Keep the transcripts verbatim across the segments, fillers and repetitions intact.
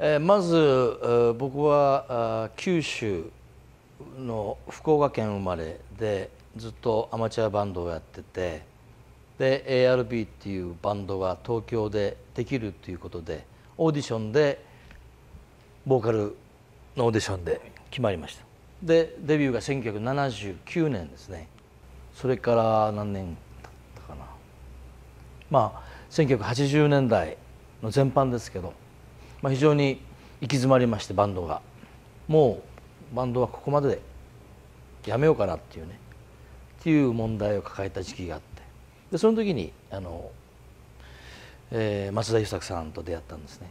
えー、まず、えー、僕はあ九州の福岡県生まれでずっとアマチュアバンドをやってて、で エーアールビー っていうバンドが東京でできるということでオーディションでボーカルのオーディションで決まりました。でデビューがせんきゅうひゃくななじゅうきゅうねんですね。それから何年経ったかな、まあせんきゅうひゃくはちじゅうねんだいの全般ですけど、まあ、非常に行き詰まりまして、バンドがもうバンドはここまででやめようかなっていうねっていう問題を抱えた時期があって、でその時にあの、えー、松田優作さんと出会ったんですね。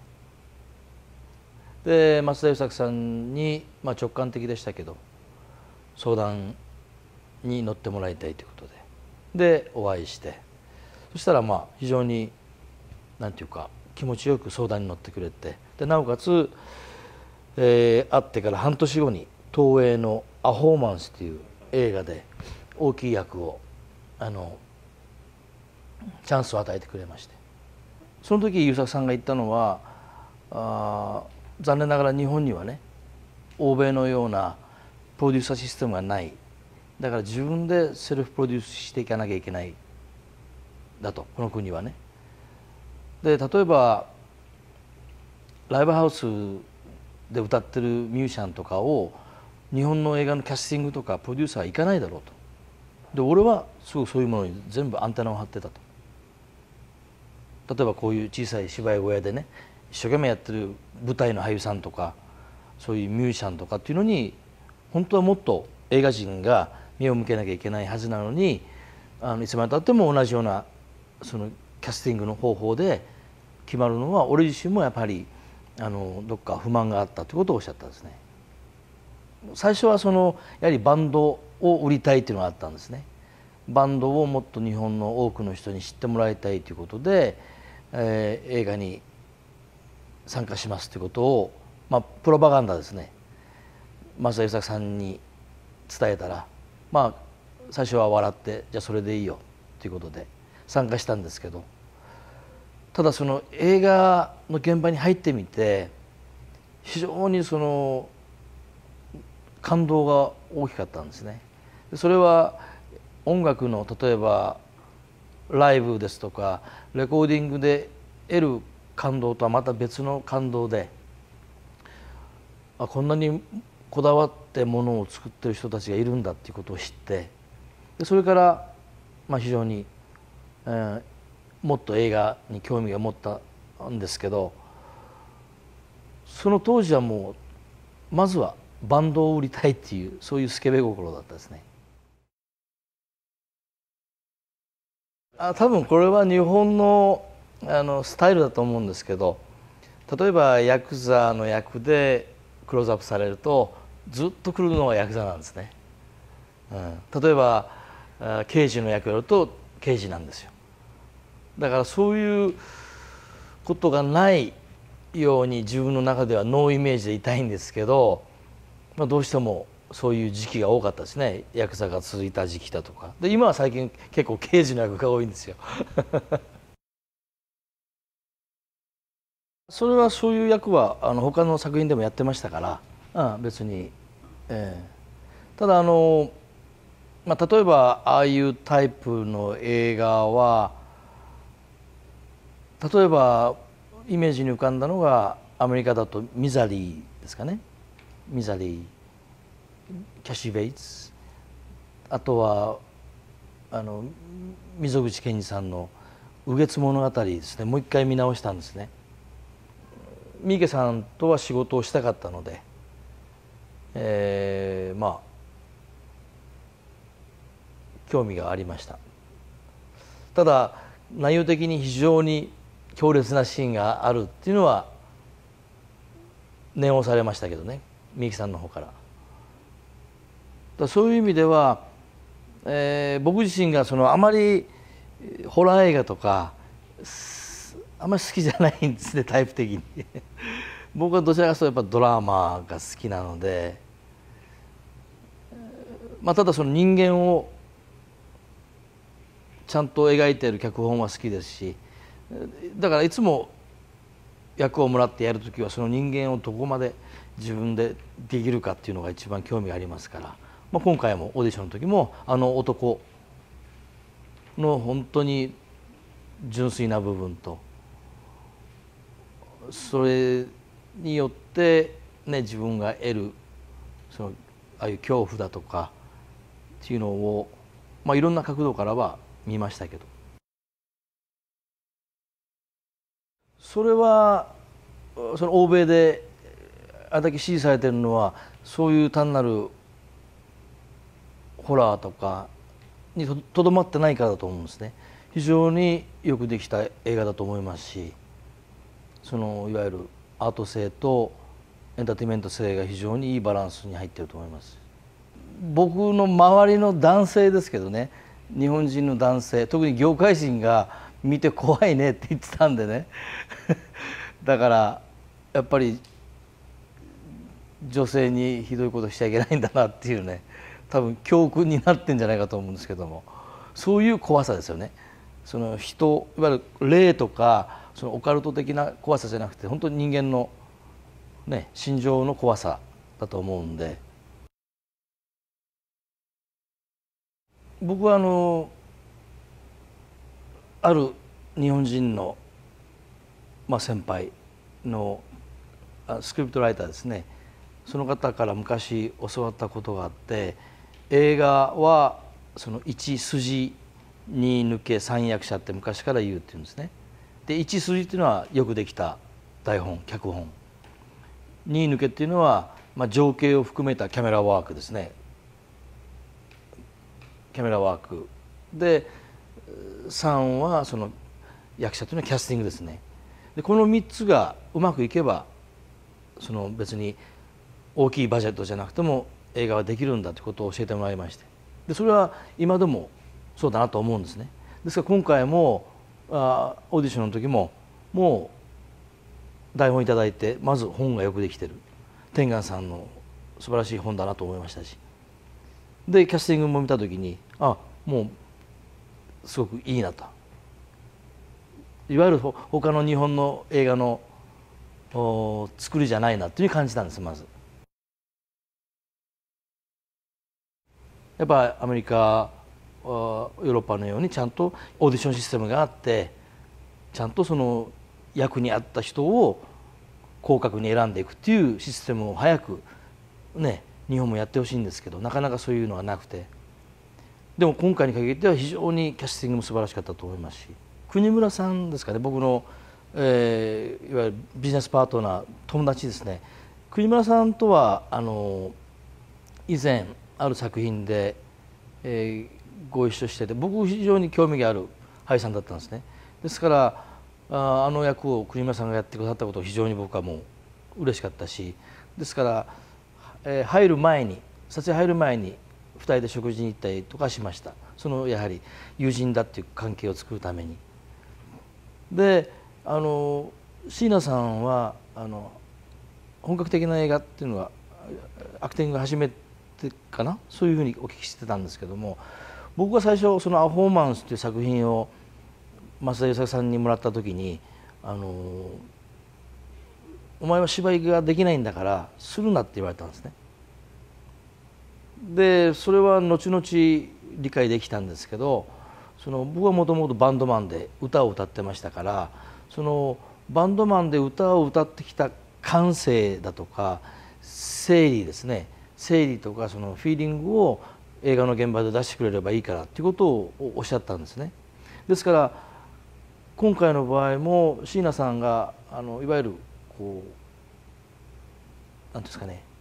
で松田優作さんに、まあ、直感的でしたけど相談に乗ってもらいたいということででお会いして、そしたらまあ非常になんていうか気持ちよく相談に乗ってくれて、でなおかつ、えー、会ってから半年後に東映の「アホーマンス」という映画で大きい役をあのチャンスを与えてくれまして、その時優作さんが言ったのは、あ残念ながら日本にはね欧米のようなプロデューサーシステムがない、だから自分でセルフプロデュースしていかなきゃいけないだと、この国はね。で例えばライブハウスで歌ってるミュージシャンとかを日本の映画のキャスティングとかプロデューサーは行かないだろうと。で俺はすぐそういうものに全部アンテナを張ってたと。例えばこういう小さい芝居小屋でね一生懸命やってる舞台の俳優さんとかそういうミュージシャンとかっていうのに本当はもっと映画人が目を向けなきゃいけないはずなのに、あのいつまでたっても同じようなそのキャスティングの方法で決まるのは俺自身もやっぱりあのどっか不満があったということをおっしゃったんですね。最初はそのやはりバンドを売りたいっていうのがあったんですね。バンドをもっと日本の多くの人に知ってもらいたいということで、えー、映画に参加しますということを、まあ、プロパガンダですね松田優作さんに伝えたら、まあ最初は笑ってじゃあそれでいいよということで参加したんですけど、ただその映画の現場に入ってみて非常にその感動が大きかったんですね。それは音楽の例えばライブですとかレコーディングで得る感動とはまた別の感動で、あこんなにこだわってものを作ってる人たちがいるんだっていうことを知って、でそれからまあ非常に、えー、もっと映画に興味が持ったんですけど、その当時はもうまずはバンドを売りたいっていうそういうスケベ心だったですね。あ多分これは日本のあのスタイルだと思うんですけど、例えばヤクザの役でクローズアップされるとずっと来るのがヤクザなんですね。うん、例えば刑事の役やると刑事なんですよ。だからそういうことがないように自分の中ではノーイメージでいたいんですけど、まあ、どうしてもそういう時期が多かったですね。ヤクザが続いた時期だとかで、今は最近結構刑事の役が多いんですよそれはそういう役はあの他の作品でもやってましたから、うん、別に、えー、ただあの、まあ、例えばああいうタイプの映画は例えばイメージに浮かんだのがアメリカだとミザリーですかね。ミザリー、キャシー・ベイツ、あとはあの溝口健二さんの「雨月物語」ですね。もう一回見直したんですね。三池さんとは仕事をしたかったので、えー、まあ興味がありました。ただ内容的に非常に強烈なシーンがあるっていうのは念を押されましたけどね、三池さんの方から。だからそういう意味では、えー、僕自身がそのあまりホラー映画とかあんまり好きじゃないんですね、タイプ的に僕はどちらかというとやっぱドラマが好きなので、まあ、ただその人間をちゃんと描いている脚本は好きですし、だからいつも役をもらってやるときはその人間をどこまで自分でできるかっていうのが一番興味がありますから、まあ、今回もオーディションの時もあの男の本当に純粋な部分とそれによってね自分が得るそのああいう恐怖だとかっていうのを、まあ、いろんな角度からは見ましたけど、それはその欧米であれだけ支持されてるのはそういう単なるホラーとかにとどまってないからだと思うんですね。非常によくできた映画だと思いますし、そのいわゆるアート性とエンターテインメント性が非常にいいバランスに入っていると思います。僕の周りの男性ですけどね、日本人の男性、特に業界人が見て怖いねって言ってたんでねだからやっぱり女性にひどいことしちゃいけないんだなっていうね、多分教訓になってんじゃないかと思うんですけども、そういう怖さですよね。その人いわゆる霊とかそのオカルト的な怖さじゃなくて本当に人間のね心情の怖さだと思うんで、僕はあのある日本人の、まあ、先輩のスクリプトライターですね、その方から昔教わったことがあって、映画はその一筋に抜け三役者って昔から言うっていうんですね。で一筋っていうのはよくできた台本脚本、二抜けっていうのは、まあ、情景を含めたキャメラワークですね。キャメラワークで三はその役者というのはキャスティングですね。でこのみっつがうまくいけばその別に大きいバジェットじゃなくても映画はできるんだということを教えてもらいまして、でそれは今でもそうだなと思うんですね。ですから今回もあオーディションの時ももう台本いただいてまず本がよくできてる、天眼さんの素晴らしい本だなと思いましたし、でキャスティングも見た時にあもうすごくいいなと、いわゆる他の日本の映画の作りじゃないなっていうふうに感じたんです。まずやっぱアメリカヨーロッパのようにちゃんとオーディションシステムがあって、ちゃんとその役に合った人を広角に選んでいくっていうシステムを早くね日本もやってほしいんですけど、なかなかそういうのはなくて、でも今回に限っては非常にキャスティングも素晴らしかったと思いますし、国村さんですかね、僕の、えー、いわゆるビジネスパートナー友達ですね。国村さんとはあの以前ある作品で、えー、ご一緒してて、僕非常に興味がある俳優さんだったんですね。ですからああの役を国村さんがやってくださったことを非常に僕はもう嬉しかったし、ですから、えー、入る前に撮影入る前にふたりで食事に行ったりとかしました。そのやはり友人だっていう関係を作るために。であの椎名さんはあの本格的な映画っていうのはアクティングが初めてかな、そういうふうにお聞きしてたんですけども、僕が最初その「アフォーマンス」という作品を増田優作さんにもらった時にあの「お前は芝居ができないんだからするな」って言われたんですね。でそれは後々理解できたんですけど、その僕はもともとバンドマンで歌を歌ってましたから、そのバンドマンで歌を歌ってきた感性だとか整理ですね、整理とかそのフィーリングを映画の現場で出してくれればいいからっていうことをおっしゃったんですね。ですから今回の場合も椎名さんがあのいわゆるこう何ですかね、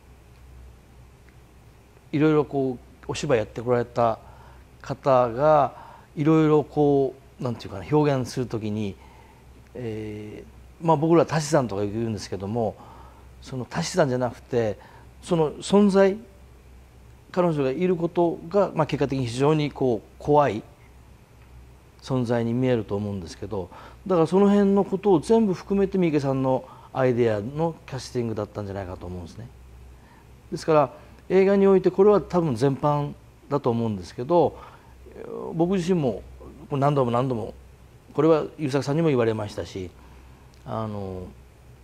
いろいろこうお芝居やってこられた方がいろいろこうなんていうかな表現するときに、えー、まあ僕ら足し算とか言うんですけども、その足し算じゃなくてその存在、彼女がいることが、まあ、結果的に非常にこう怖い存在に見えると思うんですけど、だからその辺のことを全部含めて三池さんのアイデアのキャスティングだったんじゃないかと思うんですね。ですから映画においてこれは多分全般だと思うんですけど、僕自身も何度も何度もこれは優作さんにも言われましたし、あの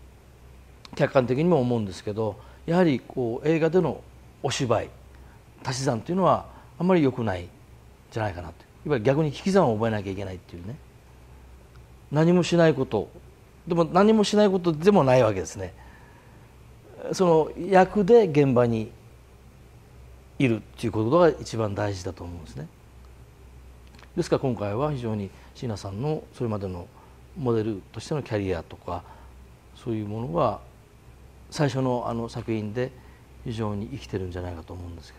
客観的にも思うんですけど、やはりこう映画でのお芝居足し算というのはあんまり良くないんじゃないかなと。いわゆる逆に引き算を覚えなきゃいけないっていうね。何もしないこと、でも何もしないことでもないわけですね。その役で現場にいるっていうことが一番大事だと思うんですね。ですから今回は非常に椎名さんのそれまでのモデルとしてのキャリアとかそういうものが最初のあの作品で非常に生きてるんじゃないかと思うんですけ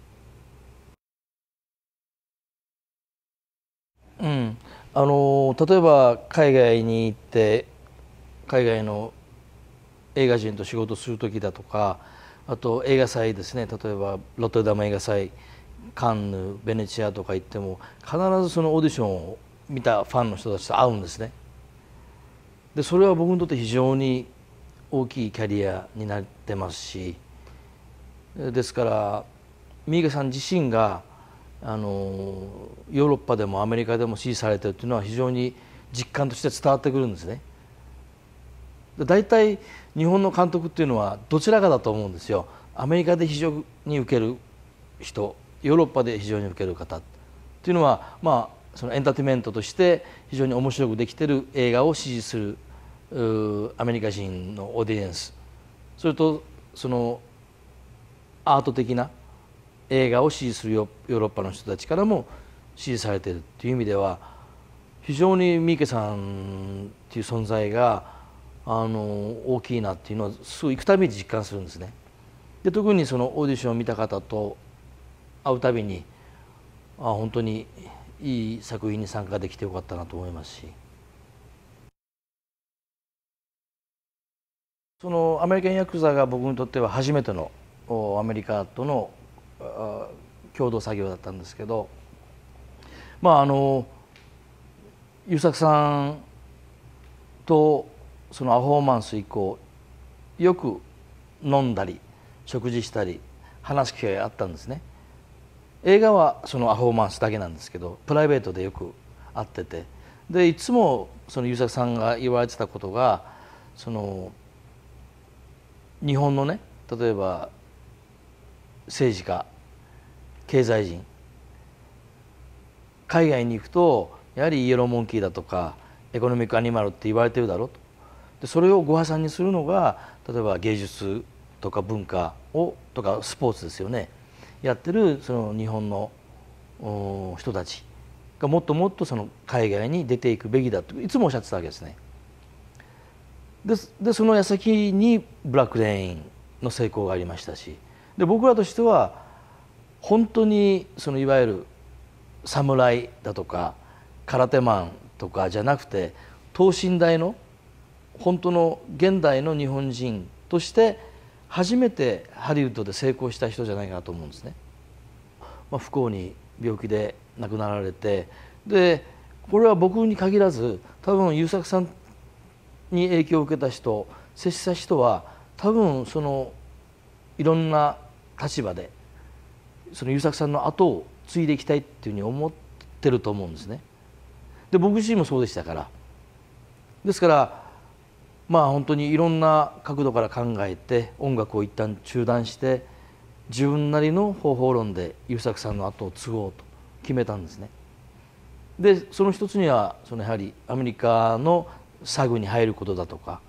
ど、うん、あの例えば海外に行って海外の映画人と仕事する時だとか、あと映画祭ですね、例えばロッテルダム映画祭、カンヌ、ベネチアとか行っても必ずそのオーディションを見たファンの人たちと会うんですね。でそれは僕にとって非常に大きいキャリアになってますし、ですから三池さん自身があのヨーロッパでもアメリカでも支持されているというのは非常に実感として伝わってくるんですね。だいたい日本の監督っていうのはどちらかだと思うんですよ。アメリカで非常に受ける人、ヨーロッパで非常に受ける方っていうのは、まあそのエンターテインメントとして非常に面白くできてる映画を支持するアメリカ人のオーディエンス、それとそのアート的な映画を支持するヨーロッパの人たちからも支持されているっていう意味では、非常に三池さんっていう存在があの大きいなっていうのはすぐ行くたびに実感するんですね。で特にそのオーディションを見た方と会うたびに、あ本当にいい作品に参加できてよかったなと思いますし、そのアメリカンヤクザが僕にとっては初めてのアメリカとの共同作業だったんですけど、まああの優作さんとそのアフォーマンス以降よく飲んだり食事したり話す機会があったんですね。映画はそのアフォーマンスだけなんですけど、プライベートでよく会ってて、でいつもその優作さんが言われてたことが、その日本のね、例えば政治家経済人、海外に行くとやはりイエローモンキーだとかエコノミックアニマルって言われてるだろうと。でそれをご破算にするのが例えば芸術とか文化をとかスポーツですよね、やってるその日本の人たちがもっともっとその海外に出ていくべきだといつもおっしゃってたわけですね。で, でその矢先にブラック・レインの成功がありましたし、で僕らとしては本当にそのいわゆる侍だとか空手マンとかじゃなくて、等身大の本当の現代の日本人として初めてハリウッドで成功した人じゃないかなと思うんですね。まあ、不幸に病気で亡くなられて、でこれは僕に限らず多分優作さんに影響を受けた人、接した人は多分そのいろんな立場でその優作さんの後を継いでいきたいっていうふうに思ってると思うんですね。で僕自身もそうでしたから、ですからまあ本当にいろんな角度から考えて音楽を一旦中断して自分なりの方法論で優作さんの後を継ごうと決めたんですね。でその一つにはそのやはりアメリカのサグに入ることだとか、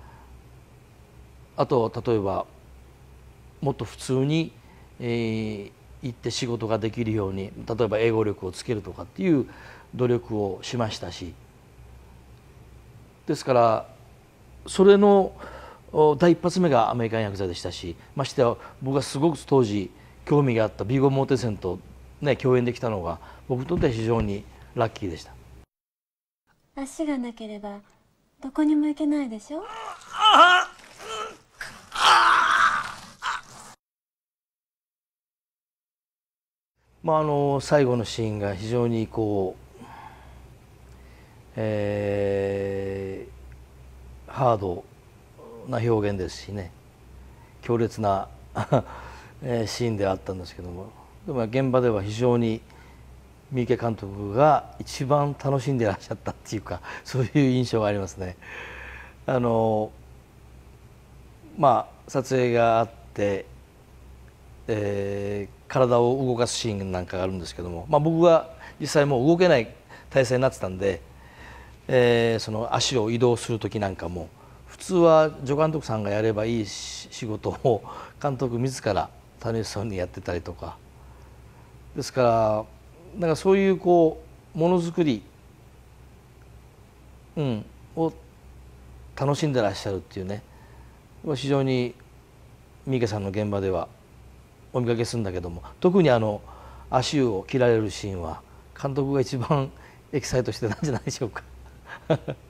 あと例えばもっと普通に、えー、行って仕事ができるように例えば英語力をつけるとかっていう努力をしましたし、ですからそれの第一発目がアメリカンヤクザでしたし、ましてや僕がすごく当時興味があったビーゴ・モーテンセンと、ね、共演できたのが僕にとっては非常にラッキーでした。 足がなければどこにも行けないでしょ。 まあ、あの最後のシーンが非常にこう、えー、ハードな表現ですしね、強烈なシーンではあったんですけども、でも現場では非常に三池監督が一番楽しんでいらっしゃったっていうか、そういう印象がありますね。あのまあ撮影があって、えー体を動かすシーンなんかがあるんですけども、まあ、僕は実際もう動けない体勢になってたんで、えーその足を移動する時なんかも普通は助監督さんがやればいい仕事を監督自ら楽しそうにやってたりとかですから、なんかそういうこうものづくり、うん、を楽しんでらっしゃるっていうね、非常に三池さんの現場ではお見かけするんだけども、特にあの足を切られるシーンは監督が一番エキサイトしてたんじゃないでしょうか。